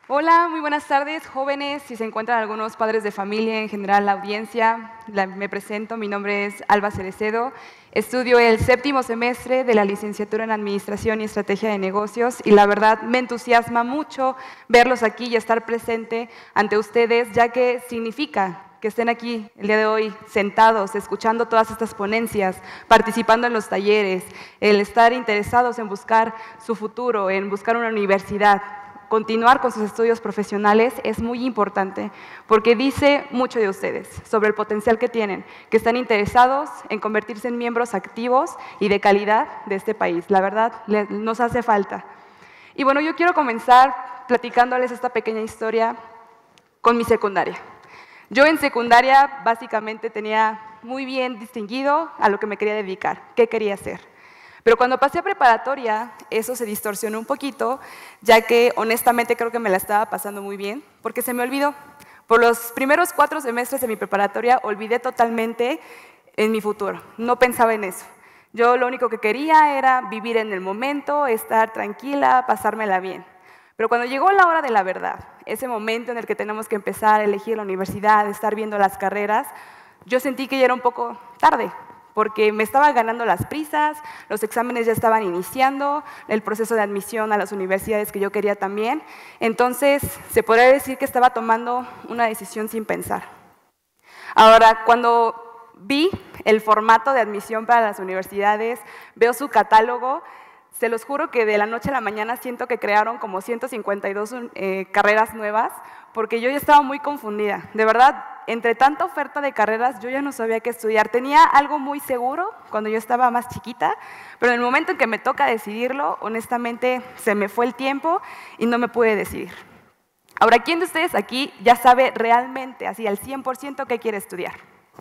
Hola, muy buenas tardes, jóvenes. Si se encuentran algunos padres de familia, en general la audiencia, me presento. Mi nombre es Alba Cerecedo. Estudio el 7º semestre de la licenciatura en Administración y Estrategia de Negocios y la verdad me entusiasma mucho verlos aquí y estar presente ante ustedes, ya que significa que estén aquí el día de hoy sentados, escuchando todas estas ponencias, participando en los talleres, el estar interesados en buscar su futuro, en buscar una universidad, continuar con sus estudios profesionales es muy importante porque dice mucho de ustedes sobre el potencial que tienen, que están interesados en convertirse en miembros activos y de calidad de este país. La verdad, nos hace falta. Y bueno, yo quiero comenzar platicándoles esta pequeña historia con mi secundaria. Yo en secundaria básicamente tenía muy bien distinguido a lo que me quería dedicar, qué quería hacer. Pero cuando pasé a preparatoria, eso se distorsionó un poquito, ya que honestamente creo que me la estaba pasando muy bien, porque se me olvidó. Por los primeros 4 semestres de mi preparatoria, olvidé totalmente en mi futuro, no pensaba en eso. Yo lo único que quería era vivir en el momento, estar tranquila, pasármela bien. Pero cuando llegó la hora de la verdad, ese momento en el que tenemos que empezar a elegir la universidad, estar viendo las carreras, yo sentí que ya era un poco tarde, porque me estaba ganando las prisas, los exámenes ya estaban iniciando, el proceso de admisión a las universidades que yo quería también. Entonces, se podría decir que estaba tomando una decisión sin pensar. Ahora, cuando vi el formato de admisión para las universidades, veo su catálogo, se los juro que de la noche a la mañana siento que crearon como 152 carreras nuevas, porque yo ya estaba muy confundida. De verdad, entre tanta oferta de carreras, yo ya no sabía qué estudiar. Tenía algo muy seguro cuando yo estaba más chiquita, pero en el momento en que me toca decidirlo, honestamente, se me fue el tiempo y no me pude decidir. Ahora, ¿quién de ustedes aquí ya sabe realmente, así al 100%, qué quiere estudiar?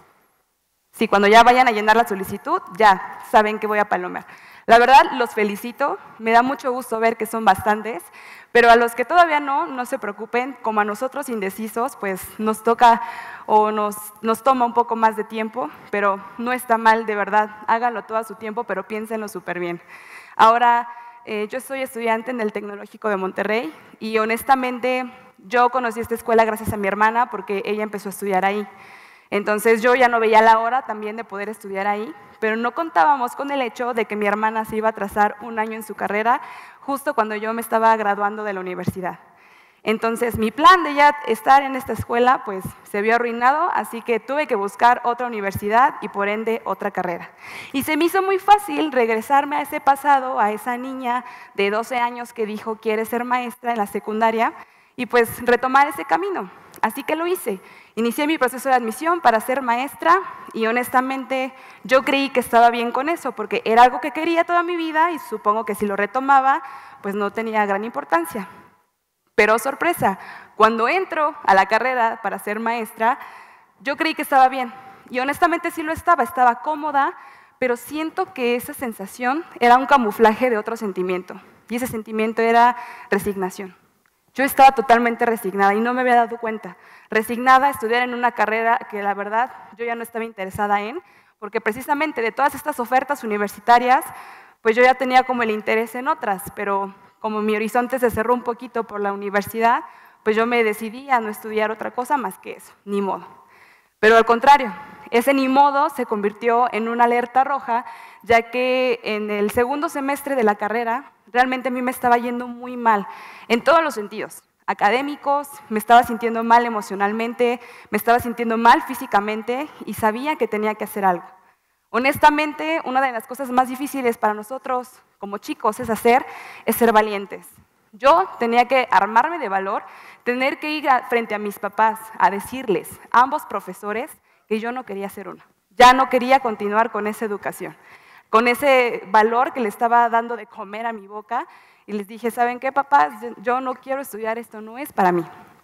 Sí, cuando ya vayan a llenar la solicitud, ya saben que voy a palomear. La verdad, los felicito, me da mucho gusto ver que son bastantes, pero a los que todavía no se preocupen, como a nosotros indecisos, pues nos toca o nos toma un poco más de tiempo, pero no está mal, de verdad, háganlo todo a su tiempo, pero piénsenlo súper bien. Ahora, yo soy estudiante en el Tecnológico de Monterrey y honestamente yo conocí esta escuela gracias a mi hermana porque ella empezó a estudiar ahí. Entonces yo ya no veía la hora también de poder estudiar ahí, pero no contábamos con el hecho de que mi hermana se iba a atrasar un año en su carrera, justo cuando yo me estaba graduando de la universidad. Entonces mi plan de ya estar en esta escuela pues se vio arruinado, así que tuve que buscar otra universidad y por ende otra carrera. Y se me hizo muy fácil regresarme a ese pasado, a esa niña de 12 años que dijo quiere ser maestra en la secundaria y pues retomar ese camino. Así que lo hice. Inicié mi proceso de admisión para ser maestra y honestamente yo creí que estaba bien con eso porque era algo que quería toda mi vida y supongo que si lo retomaba pues no tenía gran importancia. Pero sorpresa, cuando entro a la carrera para ser maestra, yo creí que estaba bien y honestamente sí lo estaba cómoda, pero siento que esa sensación era un camuflaje de otro sentimiento y ese sentimiento era resignación. Yo estaba totalmente resignada y no me había dado cuenta. Resignada a estudiar en una carrera que la verdad yo ya no estaba interesada en, porque precisamente de todas estas ofertas universitarias, pues yo ya tenía como el interés en otras, pero como mi horizonte se cerró un poquito por la universidad, pues yo me decidí a no estudiar otra cosa más que eso, ni modo. Pero al contrario, ese ni modo se convirtió en una alerta roja, ya que en el 2º semestre de la carrera, realmente a mí me estaba yendo muy mal, en todos los sentidos. Académicos, me estaba sintiendo mal emocionalmente, me estaba sintiendo mal físicamente y sabía que tenía que hacer algo. Honestamente, una de las cosas más difíciles para nosotros como chicos es ser valientes. Yo tenía que armarme de valor, tener que ir frente a mis papás a decirles, a ambos profesores, que yo no quería ser una. Ya no quería continuar con esa educación, con ese valor que le estaba dando de comer a mi boca. Y les dije, ¿saben qué, papás? Yo no quiero estudiar, esto no es para mí.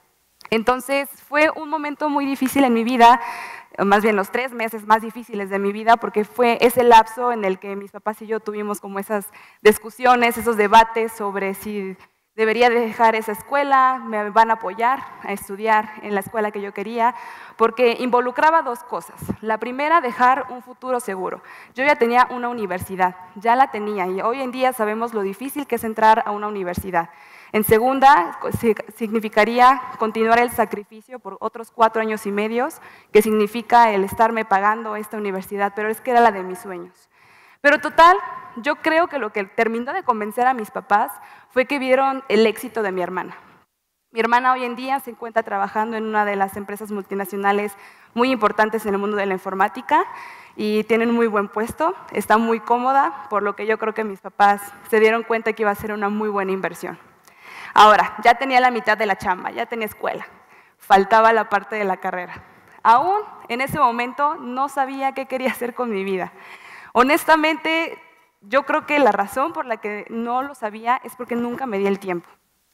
Entonces fue un momento muy difícil en mi vida, más bien los 3 meses más difíciles de mi vida, porque fue ese lapso en el que mis papás y yo tuvimos como esas discusiones, esos debates sobre si debería dejar esa escuela, me van a apoyar a estudiar en la escuela que yo quería, porque involucraba dos cosas. La primera, dejar un futuro seguro. Yo ya tenía una universidad, ya la tenía, y hoy en día sabemos lo difícil que es entrar a una universidad. En segunda, significaría continuar el sacrificio por otros 4 años y medio, que significa el estarme pagando esta universidad, pero es que era la de mis sueños. Pero total, yo creo que lo que terminó de convencer a mis papás fue que vieron el éxito de mi hermana. Mi hermana hoy en día se encuentra trabajando en una de las empresas multinacionales muy importantes en el mundo de la informática y tiene un muy buen puesto, está muy cómoda, por lo que yo creo que mis papás se dieron cuenta que iba a ser una muy buena inversión. Ahora, ya tenía la mitad de la chamba, ya tenía escuela, faltaba la parte de la carrera. Aún en ese momento no sabía qué quería hacer con mi vida. Honestamente, yo creo que la razón por la que no lo sabía es porque nunca me di el tiempo.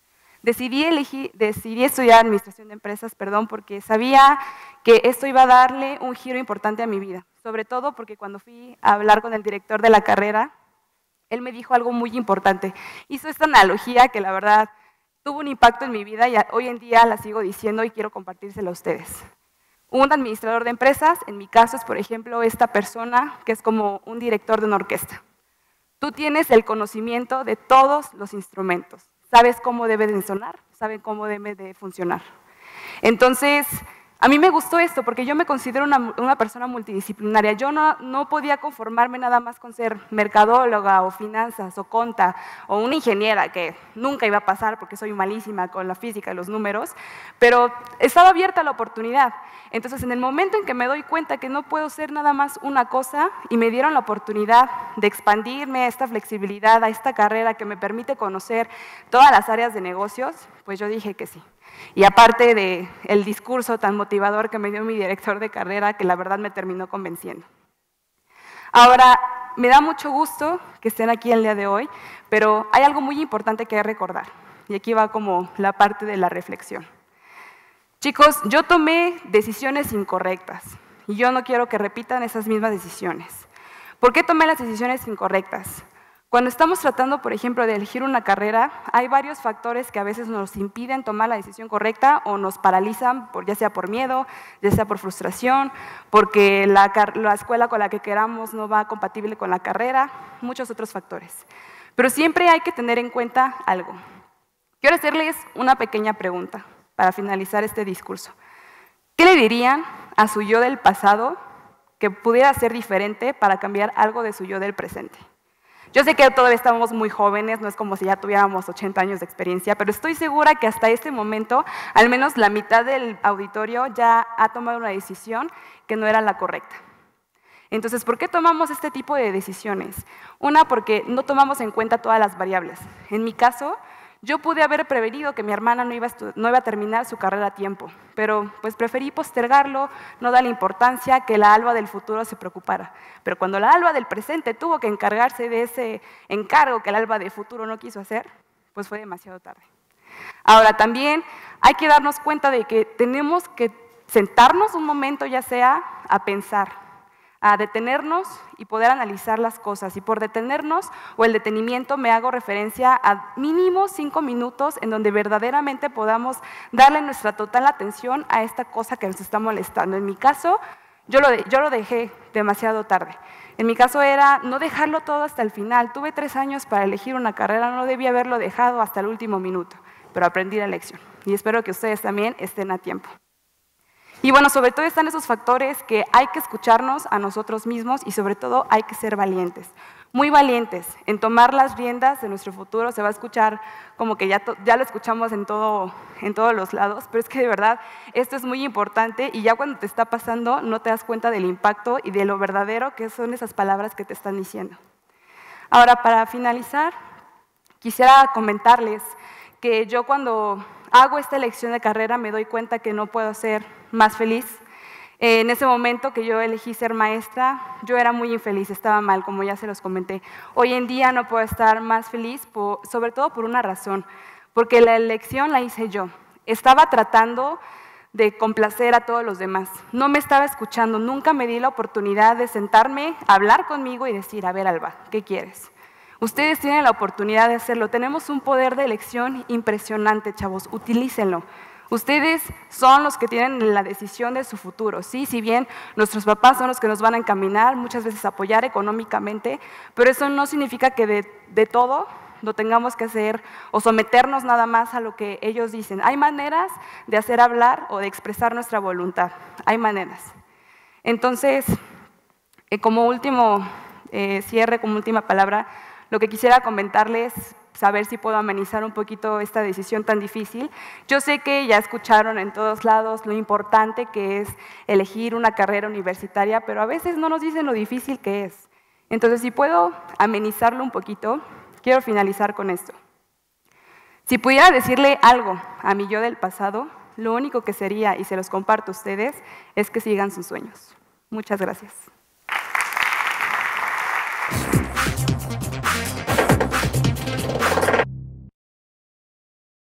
Decidí estudiar administración de empresas, porque sabía que esto iba a darle un giro importante a mi vida, sobre todo porque cuando fui a hablar con el director de la carrera, él me dijo algo muy importante. Hizo esta analogía que la verdad tuvo un impacto en mi vida y hoy en día la sigo diciendo y quiero compartírsela a ustedes. Un administrador de empresas, en mi caso es, por ejemplo, esta persona que es como un director de una orquesta. Tú tienes el conocimiento de todos los instrumentos, sabes cómo deben de sonar, sabes cómo deben de funcionar. Entonces, a mí me gustó esto porque yo me considero una persona multidisciplinaria. Yo no podía conformarme nada más con ser mercadóloga o finanzas o conta o una ingeniera, que nunca iba a pasar porque soy malísima con la física y los números, pero estaba abierta a la oportunidad. Entonces, en el momento en que me doy cuenta que no puedo ser nada más una cosa y me dieron la oportunidad de expandirme a esta flexibilidad, a esta carrera que me permite conocer todas las áreas de negocios, pues yo dije que sí. Y aparte del discurso tan motivador que me dio mi director de carrera, que la verdad me terminó convenciendo. Ahora, me da mucho gusto que estén aquí el día de hoy, pero hay algo muy importante que recordar. Y aquí va como la parte de la reflexión. Chicos, yo tomé decisiones incorrectas y yo no quiero que repitan esas mismas decisiones. ¿Por qué tomé las decisiones incorrectas? Cuando estamos tratando, por ejemplo, de elegir una carrera, hay varios factores que a veces nos impiden tomar la decisión correcta o nos paralizan, ya sea por miedo, ya sea por frustración, porque la escuela con la que queramos no va compatible con la carrera, muchos otros factores. Pero siempre hay que tener en cuenta algo. Quiero hacerles una pequeña pregunta para finalizar este discurso. ¿Qué le dirían a su yo del pasado que pudiera ser diferente para cambiar algo de su yo del presente? Yo sé que todavía estamos muy jóvenes, no es como si ya tuviéramos 80 años de experiencia, pero estoy segura que hasta este momento, al menos la mitad del auditorio ya ha tomado una decisión que no era la correcta. Entonces, ¿por qué tomamos este tipo de decisiones? Una, porque no tomamos en cuenta todas las variables. En mi caso, yo pude haber prevenido que mi hermana no iba a terminar su carrera a tiempo, pero pues preferí postergarlo, no darle importancia, que la Alba del futuro se preocupara. Pero cuando la Alba del presente tuvo que encargarse de ese encargo que la Alba del futuro no quiso hacer, pues fue demasiado tarde. Ahora, también hay que darnos cuenta de que tenemos que sentarnos un momento, ya sea a pensar, a detenernos y poder analizar las cosas. Y por detenernos o el detenimiento me hago referencia a mínimo 5 minutos en donde verdaderamente podamos darle nuestra total atención a esta cosa que nos está molestando. En mi caso, yo lo dejé demasiado tarde. En mi caso era no dejarlo todo hasta el final. Tuve 3 años para elegir una carrera, no debía haberlo dejado hasta el último minuto, pero aprendí la lección y espero que ustedes también estén a tiempo. Y bueno, sobre todo están esos factores que hay que escucharnos a nosotros mismos y sobre todo hay que ser valientes, muy valientes en tomar las riendas de nuestro futuro. Se va a escuchar como que ya lo escuchamos en todos los lados, pero es que de verdad esto es muy importante y ya cuando te está pasando no te das cuenta del impacto y de lo verdadero que son esas palabras que te están diciendo. Ahora, para finalizar, quisiera comentarles que yo cuando hago esta elección de carrera me doy cuenta que no puedo ser más feliz. En ese momento que yo elegí ser maestra, yo era muy infeliz, estaba mal, como ya se los comenté. Hoy en día no puedo estar más feliz, sobre todo por una razón, porque la elección la hice yo. Estaba tratando de complacer a todos los demás, no me estaba escuchando, nunca me di la oportunidad de sentarme, hablar conmigo y decir, a ver Alba, ¿qué quieres? Ustedes tienen la oportunidad de hacerlo. Tenemos un poder de elección impresionante, chavos. Utilícenlo. Ustedes son los que tienen la decisión de su futuro, ¿sí? Si bien nuestros papás son los que nos van a encaminar, muchas veces apoyar económicamente, pero eso no significa que de todo lo tengamos que hacer o someternos nada más a lo que ellos dicen. Hay maneras de hacer hablar o de expresar nuestra voluntad. Hay maneras. Entonces, como último cierre, como última palabra, lo que quisiera comentarles, saber si puedo amenizar un poquito esta decisión tan difícil. Yo sé que ya escucharon en todos lados lo importante que es elegir una carrera universitaria, pero a veces no nos dicen lo difícil que es. Entonces, si puedo amenizarlo un poquito, quiero finalizar con esto. Si pudiera decirle algo a mi yo del pasado, lo único que sería, y se los comparto a ustedes, es que sigan sus sueños. Muchas gracias.